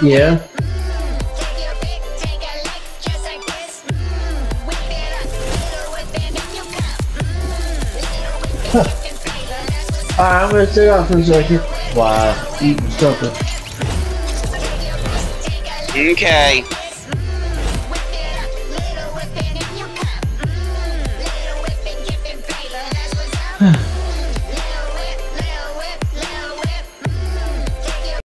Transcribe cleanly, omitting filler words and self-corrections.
Yeah. Alright, I'm gonna sit out for a second. Wow, eating something. Okay.